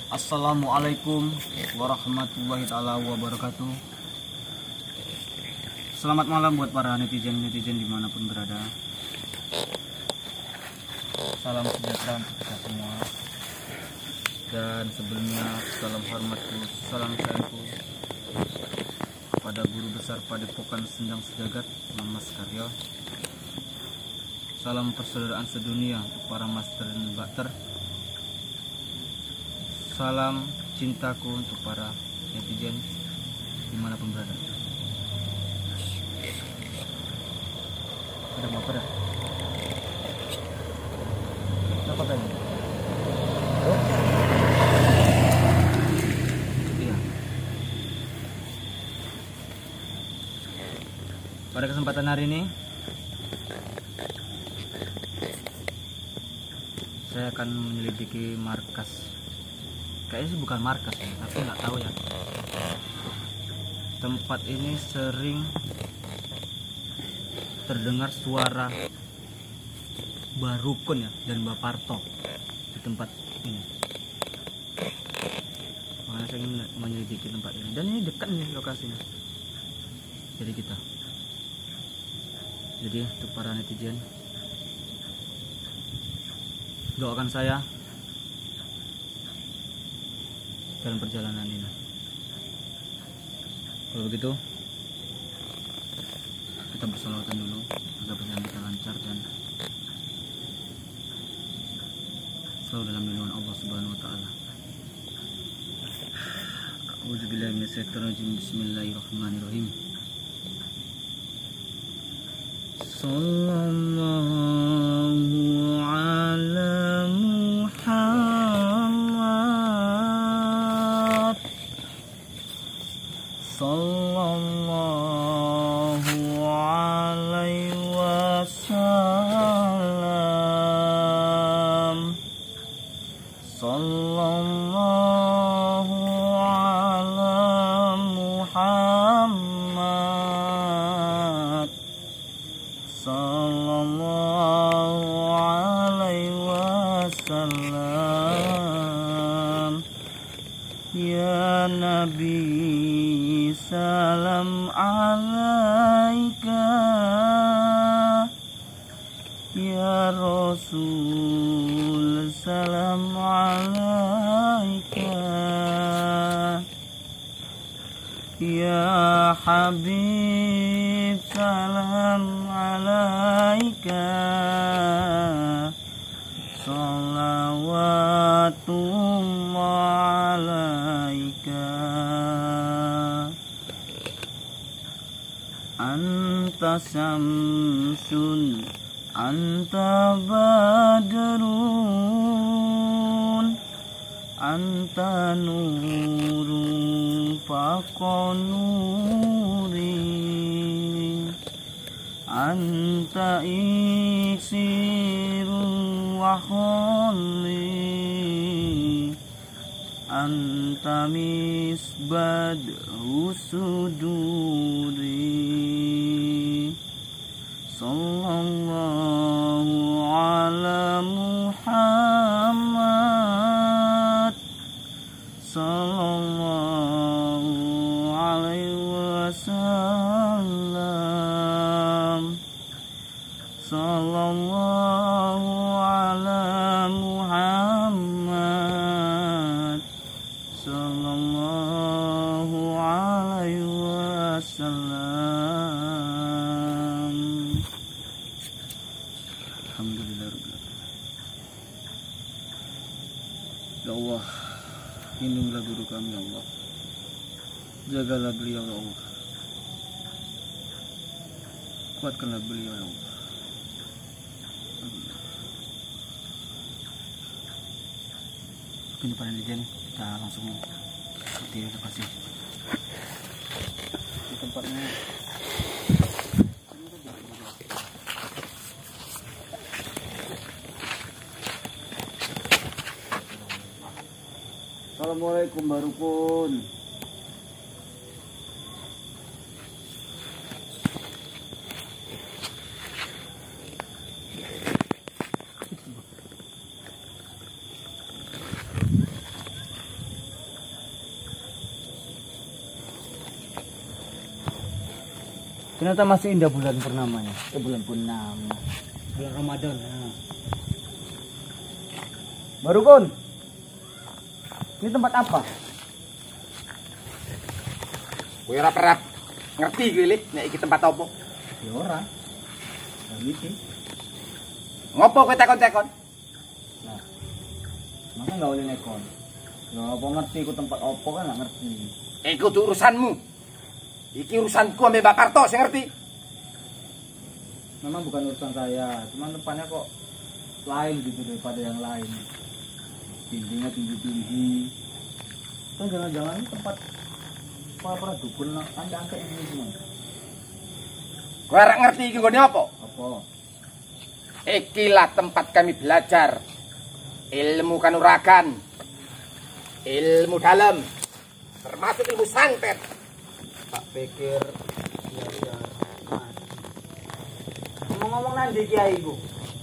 Assalamualaikum warahmatullahi taala wabarakatuh. Selamat malam buat para netizen dimanapun berada. Salam sejahtera untuk kita semua. Dan sebelumnya salam hormatku, salam sayangku kepada guru besar Padepokan Sendang Sejagat, Mas Karyo. Salam persaudaraan sedunia untuk para master dan bakter. Salam cintaku untuk para netizen dimanapun berada. Ada motor ya? Apa tadi? Iya. Pada kesempatan hari ini saya akan menyelidiki markas. Kayaknya sih bukan markas ya, tapi nggak tahu ya. Tempat ini sering terdengar suara Barukun ya dan Baparto di tempat ini. Makanya saya ingin menyelidiki tempat ini, dan ini dekat nih lokasinya. Jadi untuk para netizen, doakan saya dalam perjalanan ini. Kalau begitu kita bersolawatan dulu agar perjalanan kita lancar dan selalu dalam lindungan Allah Subhanahu wa taala. A'udzubillahi minasyaitonirrajim. Bismillahirrahmanirrahim. Sallallahu ala Muhammad. Sallallahu alaihi wasallam. Sallallahu ala Muhammad. Sallallahu alaihi wasallam. Ya Nabi, salam alaika. Ya Rasul, salam alaika. Ya Habib, salam alaika. Salawatullah alaika. Anta syamsun, anta badrun, anta nurun fawqa nuri, anta iksirun wa kholi, anta misbad usuduri. Sallallahu ala Muhammad. Sallallahu alaihi wasallam. Sallallahu ala Muhammad. Sallallahu alaihi wasallam. Alhamdulillahirabbil alamin. Ya Allah, lindungilah guru kami ya Allah. Jagalah beliau ya Allah. Kuatkanlah beliau ya Allah. Mungkin para netizen kita langsung di lokasi di tempatnya. Assalamualaikum Barukun. Ternyata masih indah bulan purnamanya. Bulan purnama. Bulan Ramadan. Nah. Baru Kon. Ini tempat apa? Kowe ora pernah ngerti kowe Le, nek iki tempat apa? Ya ora. Lah iki. Ngopo kowe tekon-tekon? Nah. Masa enggak boleh nekon. Ya apa ngerti ku tempat apa kan enggak ngerti. Iku tuh urusanmu. Iki urusanku ambek Mbak Parto, sing ngerti. Memang bukan urusan saya, cuman tempatnya kok lain gitu daripada yang lain. Dindingnya tinggi-tinggi. Kan jangan-jangan ini tempat para dukun angka-angka ini semua. Kowe ora ngerti iki nggone apa? Apa? Ikilah tempat kami belajar ilmu kanuragan, ilmu dalam, termasuk ilmu santet. Tak pikir belajar. Ngomong-ngomong nanti kiai ku.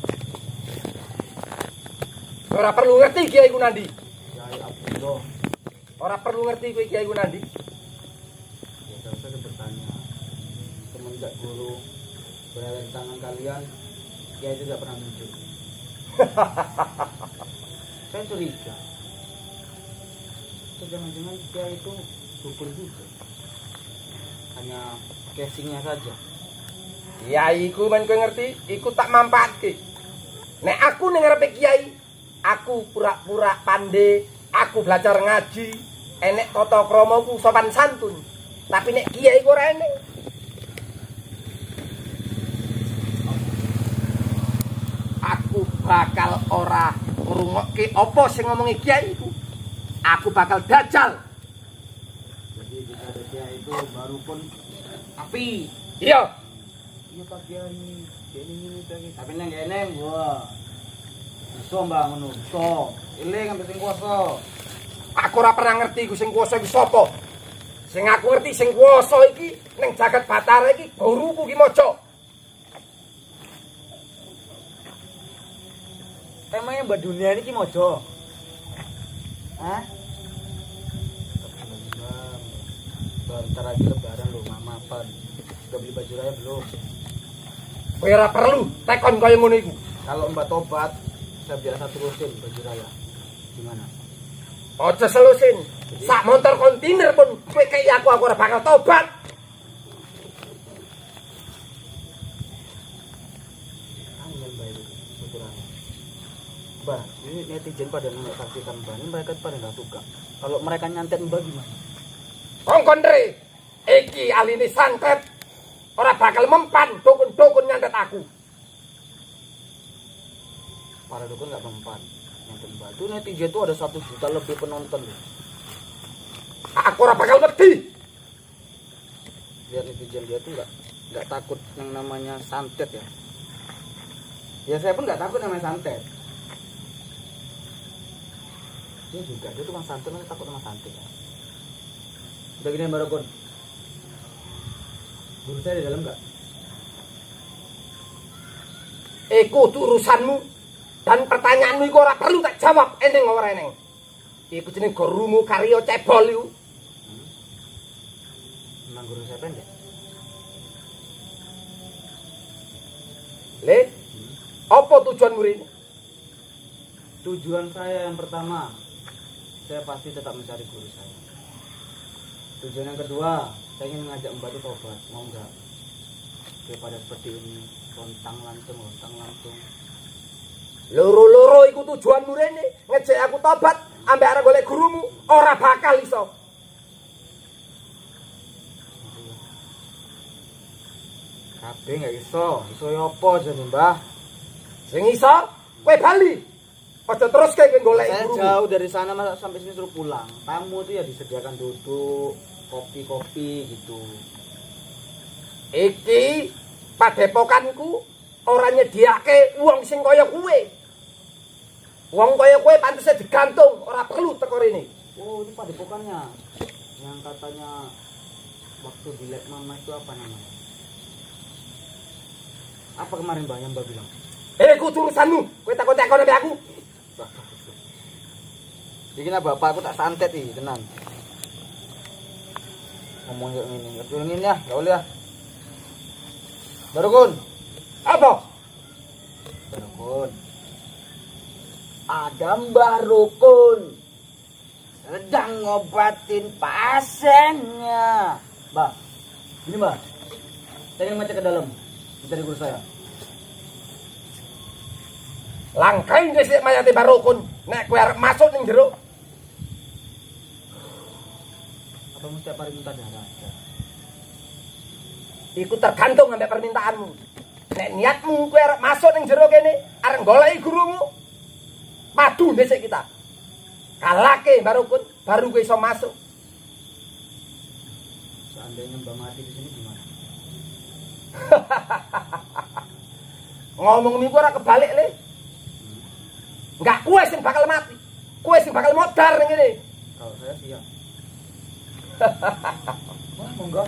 Ora perlu ngerti kiai ku nandi. Kiai Abdullah. Ora perlu ngerti kowe kiai ku nandi. Ya saya bertanya. Semenjak guru berada di tangan kalian, kiai itu tidak pernah muncul. Saya curiga. Jangan-jangan kiai itu dukun juga. Hanya casingnya saja. Kiai ku men kowe ngerti, iku tak manfaatke. Nek aku ning ngarepe kiai, aku pura-pura pandai, aku belajar ngaji, enek tata kramaku sopan santun. Tapi nek kiai ku ora enek. Aku bakal ora ngrungokke apa sing ngomongi kiai iku. Aku bakal dajal. Jadi kita ada kiai itu baru pun api. Iya. Iya Pak Kiai, ini tapi neng kene gua. Iso mbak ngono, iso. Eling sampe sing kuwasa. Aku ora pernah ngerti iku sing kuwasa iki sapa. Sing aku ngerti sing kuwasa iki ning jagat Batara iki guruku ki maca. Emangnya mbak dunia ini ki mojo? Hah? Bentar lagi lebaran loh, mama apa? Udah beli baju raya belum? Kowe ora perlu tekon kaya ngono iku. Kalau mbak tobat, saya biasa terusin baju raya. Gimana? Aja selusin. Sak motor kontainer pun kowe kei aku ora bakal tobat. Angin mbak itu, ukurannya. Mbak, ini netizen pada menyaksikan mbak, ini mereka pada nggak suka. Kalau mereka nyantet mbak gimana? Kongkon re, iki aline santet. Ora bakal mempan dukun-dukun nyantet aku. Para dukun nggak mempan. Nyantet mbak itu netizen itu ada 1 juta lebih penonton. Aku ora bakal wedi. Lihat netizen dia tuh nggak takut yang namanya santet ya. Ya saya pun nggak takut namanya santet. Dia juga, dia tukang santet, masa takut sama santet ya. Udah gini Mbak Rokon. Guru saya di dalam nggak? Iku urusanmu dan pertanyaanmu iku ora perlu tak jawab eneng ora eneng. Iku jeneng gurumu karya cebol iku. Memang guru saya pendek. Le, apa tujuanmu ini? Tujuan saya yang pertama, saya pasti tetap mencari guru saya. Tujuan yang kedua, saya ingin mengajak Mbak itu tobat, mau enggak? Daripada seperti ini, lontang lantung. Loro-loro iku tujuanmu rene, ngejek aku tobat ambek arep golek gurumu, ora bakal iso. Kabeh nggak iso ya apa jane Mbah? Sing iso kowe bali. Aja terus kowe golek Saya gurumu. jauh dari sana masa sampai sini suruh pulang. Tamu tuh ya disediakan duduk, kopi-kopi gitu. Iki padepokanku ora nyediake wong sing kaya kowe. Wong kaya kowe pantese digantung, ora perlu teko rene. Oh, ini padepokannya. Yang katanya waktu di lab mama itu apa namanya? Apa kemarin Mbak yang Mbak bilang? Iku urusanmu, kowe takon-takon ambek aku. Bikin bapakku tak santet nih, tenang. Ngomong kayak gini, ngerti ya, gak boleh ya. Barukun. Apa? Rukun. Ada Mbah Rukun sedang ngobatin pasiennya. Mbah, ini Mbah. Saya ingin ngecek ke dalam. Mencari guru saya. Langkain dhisik mayate Barukun. Nek kowe arep masuk ning jero. Apa mesti apa minta darah? Iku tergantung ambek permintaanmu. Nek niatmu kowe arep masuk ning jero kene, arep goleki gurumu. Padu dhisik kita. Kalake Barukun, baru kowe iso masuk. Seandainya Mbak mati di sini gimana? Ngomong niku ora kebalik le. Enggak kowe sing bakal mati. Kowe sing bakal modar ning kene. Kalau saya siap. Wah, monggo.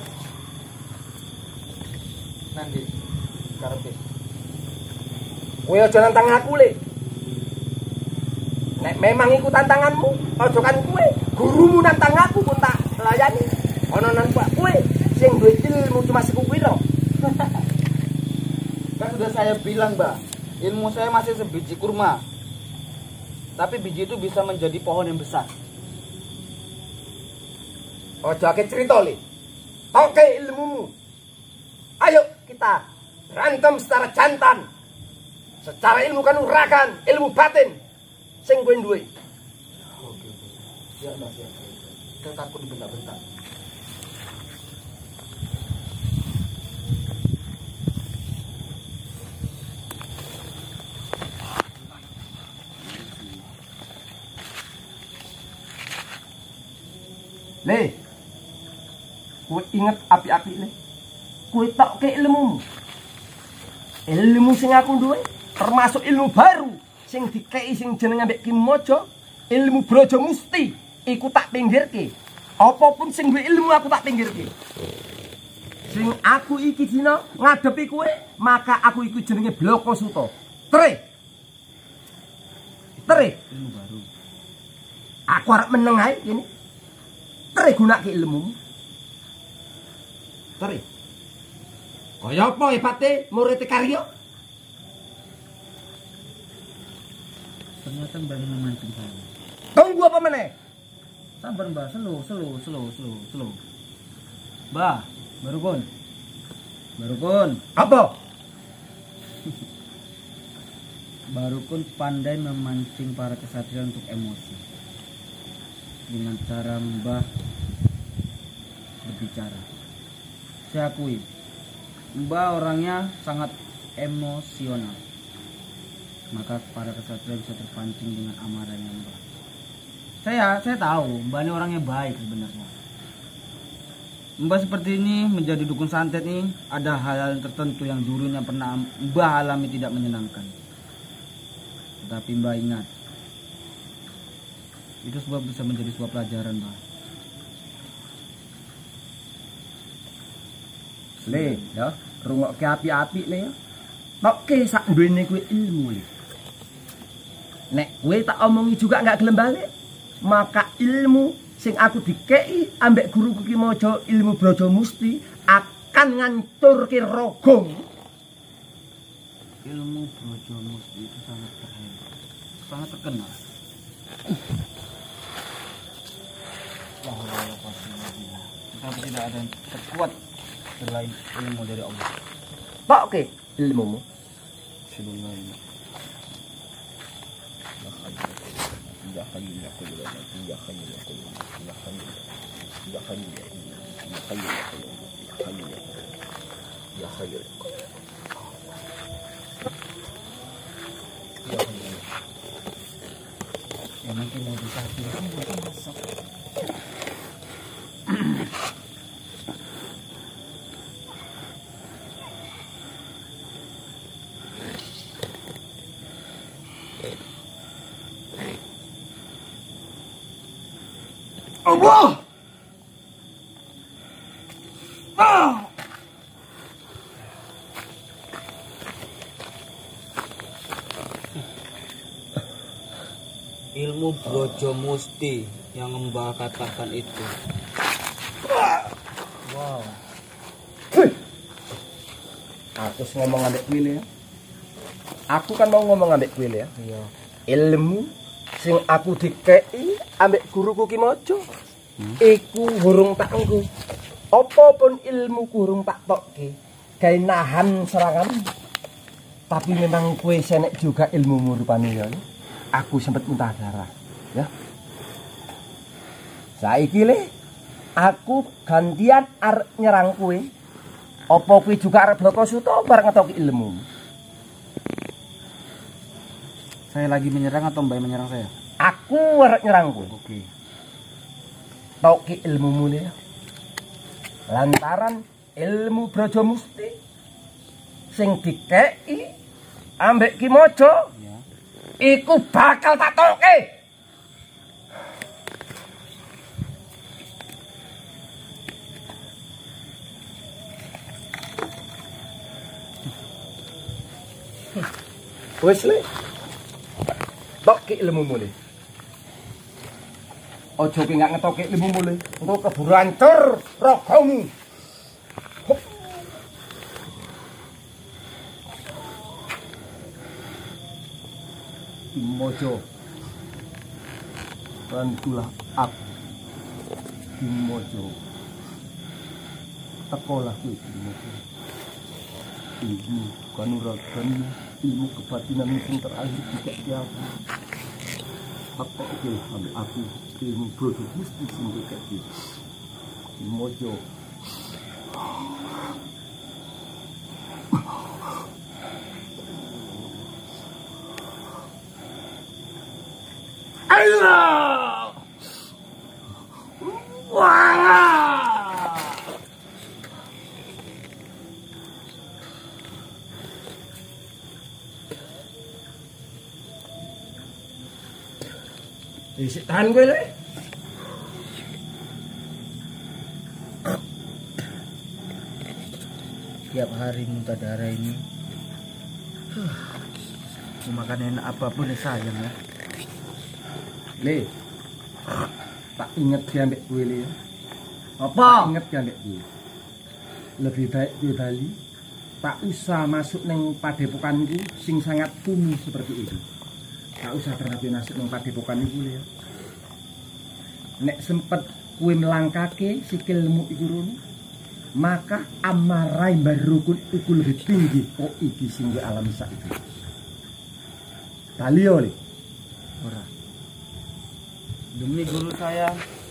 Nanti karepe. Kowe aja nantang aku le. Nek memang iku tantanganmu, aja kan kowe. Gurumu nantang aku pun tak layani. Ana nang kowe sing duwe ilmu cuma siku pira. Kan sudah saya bilang, Mbak. Ilmu saya masih sebiji kurma. Tapi biji itu bisa menjadi pohon yang besar. Aja ke cerita le. Oke ilmumu. Ayo kita berantem secara jantan. Secara ilmu kanuragan, ilmu batin sing kowe duwe. Oke. Siap, Mbak, siap. Saya takut dibentak-bentak. Le. Kowe inget api-api le. Kowe tok ke ilmumu. Ilmu sing aku duwe termasuk ilmu baru sing dikei sing jeneng ambek Ki Mojo, ilmu Brojo Musti iku tak pinggirke. Apapun sing duwe ilmu aku tak pinggirke. Sing aku iki dina ngadepi kowe, maka aku iku jenenge Bloko Suto. Tre. Ilmu baru. Aku arep meneng ae kene. Tre gunake ilmu. Tre. Kaya apa hebate murid Karyo? Ternyata Mbak memancing saya. Tunggu apa meneh? Sabar, Mbak. Slow. Mbak, Barukun. Apa? Barukun pandai memancing para kesatria untuk emosi. Dengan cara Mbah berbicara. Saya akui, Mbah orangnya sangat emosional. Maka para kesatria bisa terpancing dengan amarahnya Mbah. Saya tahu Mbah ini orangnya baik sebenarnya. Mbah seperti ini menjadi dukun santet nih, ada hal-hal tertentu yang dulunya pernah Mbah alami tidak menyenangkan. Tetapi Mbah ingat, itu sebab bisa menjadi sebuah pelajaran, Mbah. Le, ya, rungokke api-api le ya. Tokke sak duwene kuwi ilmu le. Nek kowe tak omongi juga enggak gelem balik, maka ilmu sing aku dikei ambek guruku Ki Mojo, ilmu Brojo Musti akan ngancurke rogong. Ilmu Brojo Musti itu sangat terhebat, sangat terkenal. Tetapi tidak ada yang terkuat selain ilmu dari Allah. Tokke ilmumu. Ya mungkin mau dikasih masuk. Allah. Ilmu Brojo Musti yang Mbah katakan itu. Wow. Aku ngomong ambek kowe ya. Aku kan mau ngomong ambek kowe ya. Iya. Ilmu sing aku dikei ambek guruku Ki Mojo. Iku urung tak engko. Apapun ilmu urung tak tokke. Gawe nahan serangan. Tapi memang kowe senek juga ilmumu rupane ya. Aku sempat muntah darah, ya. Saiki le aku gantian arep nyerang kowe. Apa kowe juga arep bloko suto bareng ngetoki ilmu? Saya lagi menyerang atau Mbak yang menyerang saya? Aku arep nyerang kowe. Oke. Toki ilmumu le. Lantaran ilmu Braja Musti sing dikei ambek Ki Mojo, Ya. iku bakal tak toke. Wes le. Toki ilmumu le. Ojo ki gak ngetoke ilmumu le. Engko keburu hancur ragamu. Ki Mojo. Bantulah aku. Ki Mojo. Tekolah kowe Ki Mojo. Ilmu kanuragan, ilmu kebatinan sing terakhir tidak aku. Apa oke ambil aku ilmu Braja Musti sing dikeki. Ki Mojo. Allah! Wah! Isi tahan gue le. Tiap hari muntah darah ini. Mau makan enak apapun ya sayang ya. Le. Tak inget dia ambek gue le. Apa? Tak inget dia ambek gue. Lebih baik gue bali. Tak usah masuk neng padepokanku sing sangat kumuh seperti itu. Tak usah pernah masuk neng padepokan iku le. Nek sempet kue melangkake sikilmu iku rono, maka amarai barukun iku lebih tinggi kok iki sing gue alami saiki. Bali yo le. Ora. Demi guru saya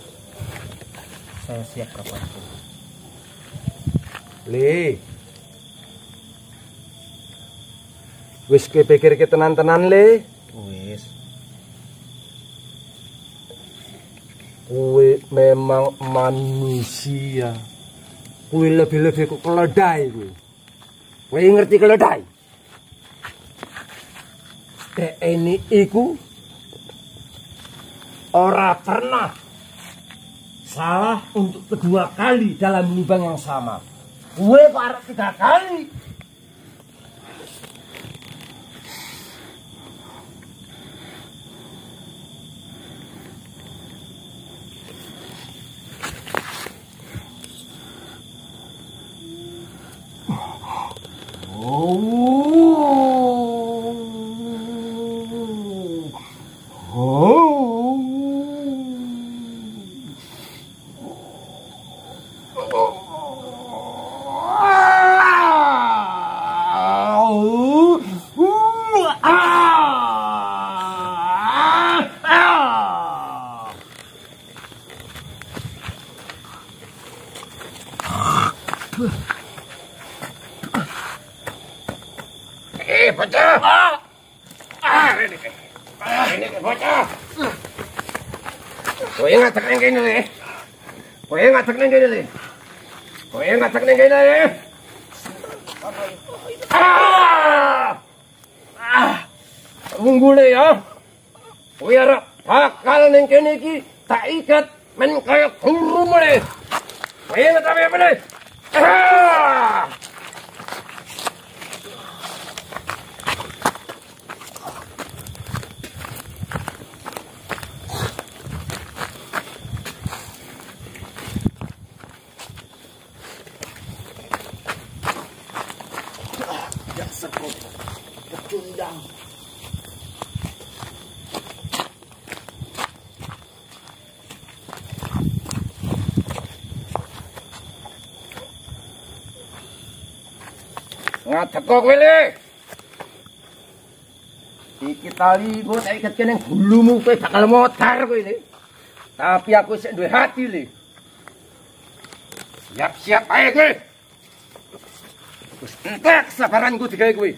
siap kapanpun. Le. Wis kepikir ke tenan-tenan le. Wis. Kue memang manusia. Kue lebih-lebih kok keledai kue. Kue ngerti keledai? Dek ini iku ora pernah salah untuk kedua kali dalam lubang yang sama. Kue kok arep 3 kali. Bocah. Ini bocah. Kowe ngatek nang kene le. Kowe ngatek nang kene le. Kowe ngatek nang kene le. Munggule ya. Kowe arep bakal nang kene iki tak ikat men kaya guru mule. Kowe ngatek apa le? Dasar kau pecundang. Ngadeg kok kowe le. Iki tali kok tak iket kene bulumu kowe bakal modar kowe le. Tapi aku sik duwe hati le. Siap-siap ae kowe. Wis entek sabaranku digawe kowe.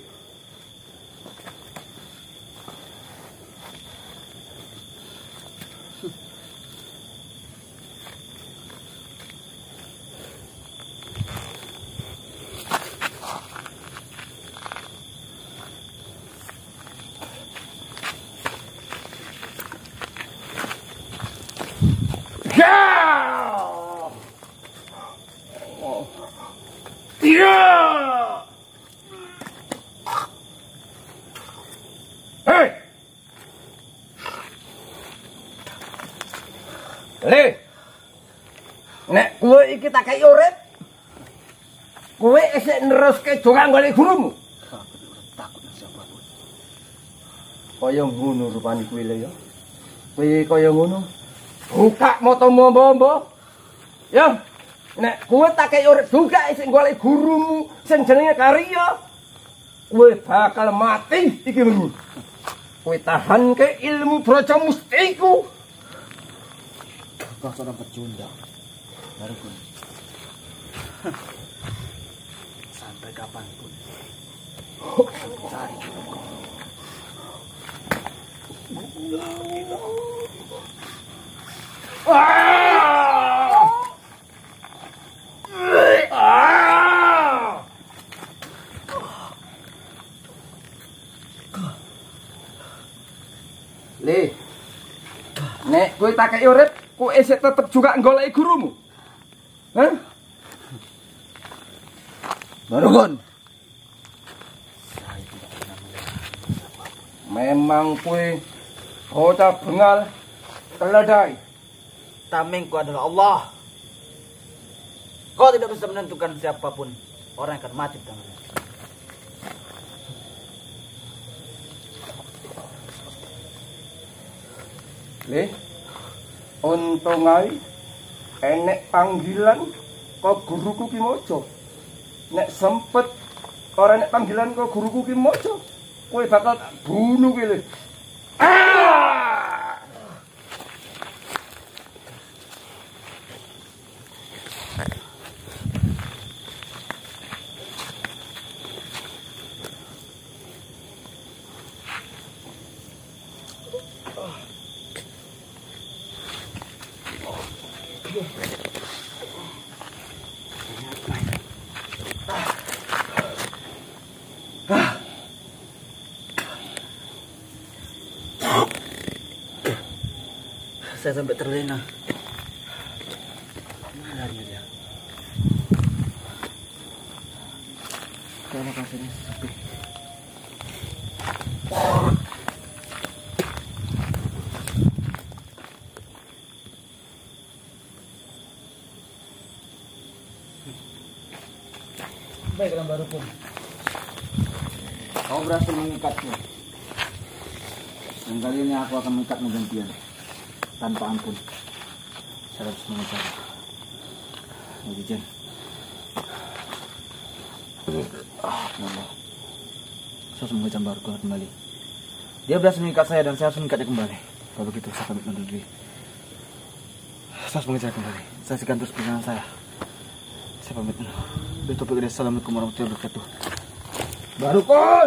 Le, nek kowe iki tak kei urip, kowe isih neruske donga golek gurumu. Takut siapapun. Kaya ngono rupane kowe le ya. Kowe kaya ngono. Buka matamu mbok. Ya, nek kowe tak kei urip juga isih golek gurumu sing jenenge Karya. Kowe bakal mati iki lho. Kowe tahan ke ilmu Braja Mustiku. Kau seorang pecundang, Barukun. Sampai kapanpun, aku cari kau. Le, nek kowe tak kei urip, kowe isih tetep juga goleki gurumu. Hah? Barukun. Memang kowe bocah bengal teledai. Tamengku adalah Allah. Kau tidak bisa menentukan siapapun orang yang akan mati di tanganmu. Le, untung ae enek panggilan kok guruku Ki Mojo. Nek sempet ora enek panggilan kok guruku Ki Mojo, kowe bakal tak bunuh ki le. Saya sampai terlena. Mana dia? Kalau kasihnya sepi. Baiklah Barukun. Kau berhasil mengikatku. Dan kali ini aku akan mengikatmu gantian. Tanpa ampun. Saya harus mengejar. Izin. Allah. Saya harus mengejar Barukun kembali. Dia berhasil mengikat saya dan saya harus mengikatnya kembali. Kalau begitu saya pamit undur diri. Saya harus mengejar kembali. Saya segan terus perjalanan saya. Saya pamit dulu. Assalamualaikum warahmatullahi wabarakatuh. Barukun.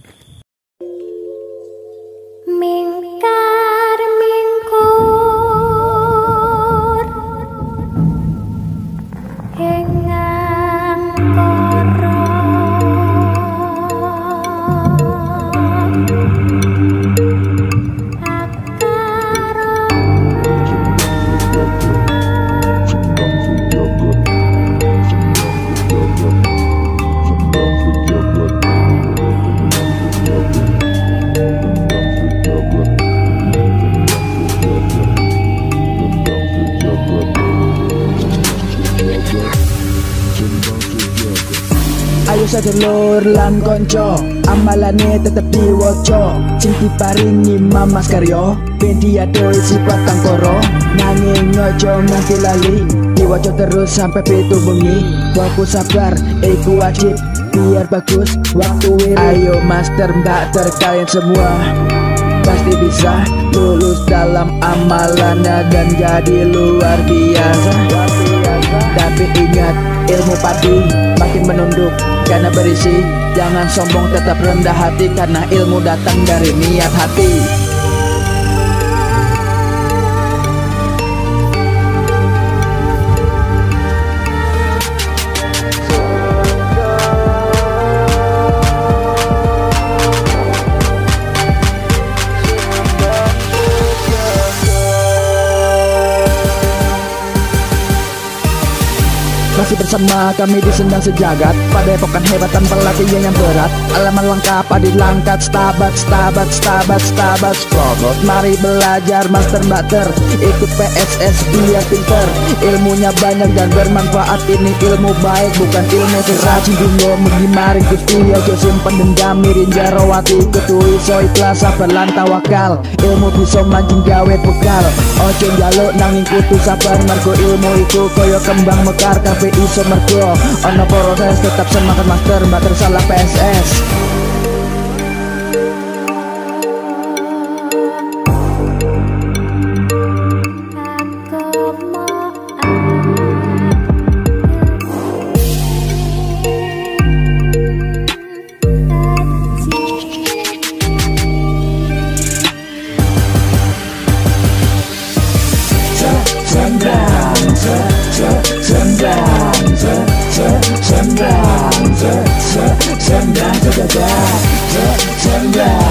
Mingkar mingkur hengang koro akaro Ayo sedulur lan konco, amalane tetep diwoco. Sing diparingi Mamas Karyo, ben diadoh sifat tangkoro. Nanging ojo nganti lali, diwoco terus sampai pitu bengi. Fokus sabar, iku wajib, biar bagus waktu wiri. Ayo master mbak kalian semua pasti bisa lulus dalam amalannya dan jadi luar biasa. Tapi ingat, ilmu padi makin menunduk karena berisi. Jangan sombong, tetap rendah hati karena ilmu datang dari niat hati. Masih bersama kami di Sendang Sejagat, pada epokan hebat tanpa latihan yang berat. Alaman lengkap adi langkat, stabat Progot. Mari belajar master bater, ikut PSS biar pinter. Ilmunya banyak dan bermanfaat, ini ilmu baik bukan ilmu seracun. Dungo mengimaring gusti, ojo simpen dendam mirin jarawati. Ketui so ikhlas sabar lan tawakal, ilmu bisa mancing gawe bekal. Ojo njaluk nanging kudu sabar, mergo ilmu iku koyo kembang mekar. Kabeh iso mergo ono proses, tetap semangat master bater salah PSS. Sendang